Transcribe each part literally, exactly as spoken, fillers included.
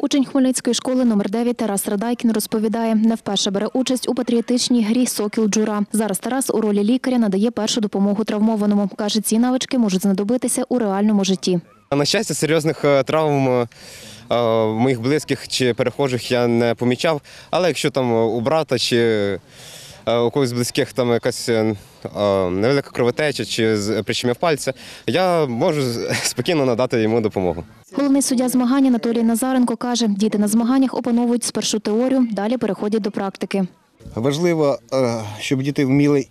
Учень Хмельницької школи номер дев'ять Тарас Радайкін розповідає, не вперше бере участь у патріотичній грі «Сокіл Джура». Зараз Тарас у ролі лікаря надає першу допомогу травмованому. Каже, ці навички можуть знадобитися у реальному житті. На щастя, серйозних травм моїх близьких чи перехожих я не помічав, але якщо там у брата чи у когось з близьких там якась невелика кровотеча чи прищемив пальця, я можу спокійно надати йому допомогу. Головний суддя змагань Анатолій Назаренко каже, діти на змаганнях опановують спершу теорію, далі переходять до практики. Важливо, щоб діти вміли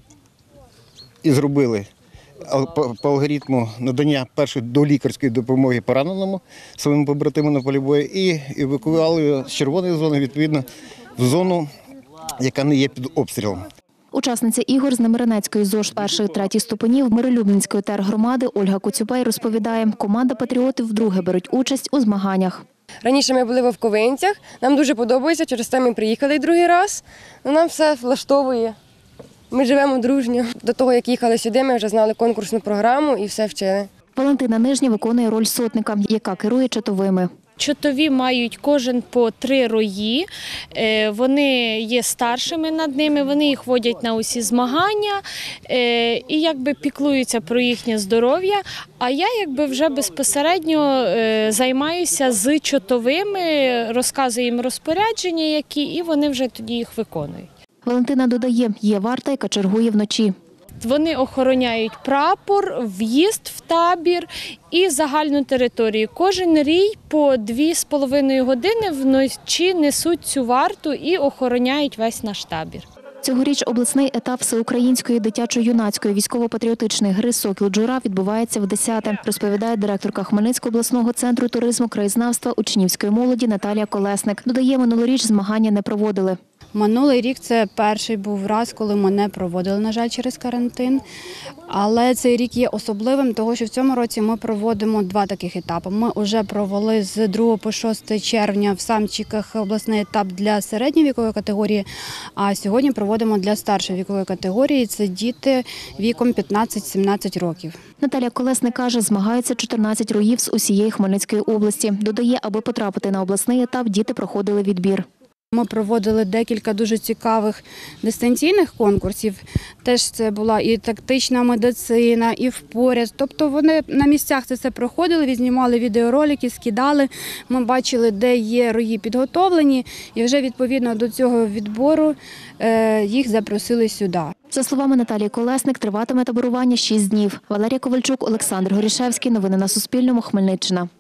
і зробили по алгоритму надання першої долікарської допомоги пораненому своєму побратиму на полі бою і евакуювали з червоної зони відповідно в зону, яка не є під обстрілом. Учасниця ігор з Немирянецької ЗОЖ першої-третій ступенів Миролюбненської тергромади Ольга Коцюбей розповідає, команда патріотів вдруге беруть участь у змаганнях. Раніше ми були в Вовковинцях, нам дуже подобається, через те ми приїхали другий раз, нам все влаштовує. Ми живемо дружньо. До того, як їхали сюди, ми вже знали конкурсну програму і все вчили. Валентина Нижня виконує роль сотника, яка керує чотовими. Чотові мають кожен по три рої, вони є старшими над ними, вони їх водять на усі змагання і якби піклуються про їхнє здоров'я. А я якби вже безпосередньо займаюся з чотовими, розказую їм розпорядження, які, і вони вже тоді їх виконують. Валентина додає, є варта, яка чергує вночі. Вони охороняють прапор, в'їзд в табір і загальну територію. Кожен рій по дві з половиною години вночі несуть цю варту і охороняють весь наш табір. Цьогоріч обласний етап всеукраїнської дитячо-юнацької військово-патріотичної гри «Сокіл Джура» відбувається вдесяте, розповідає директорка Хмельницького обласного центру туризму, краєзнавства, учнівської молоді Наталія Колесник. Додає, минулоріч змагання не проводили. Минулий рік це перший був раз, коли ми не проводили, на жаль, через карантин. Але цей рік є особливим, тому що в цьому році ми проводимо два таких етапи. Ми вже провели з другого по шосте червня в Самчиках обласний етап для середньої вікової категорії, а сьогодні проводимо для старшої вікової категорії. Це діти віком п'ятнадцять-сімнадцять років. Наталія Колесник каже, змагаються чотирнадцять роїв з усієї Хмельницької області. Додає, аби потрапити на обласний етап, діти проходили відбір. Ми проводили декілька дуже цікавих дистанційних конкурсів. Теж це була і тактична медицина, і впоряд. Тобто вони на місцях це все проходили, відзнімали відеоролики, скидали. Ми бачили, де є рої підготовлені, і вже відповідно до цього відбору їх запросили сюди. За словами Наталії Колесник, триватиме таборування шість днів. Валерія Ковальчук, Олександр Горішевський. Новини на Суспільному. Хмельниччина.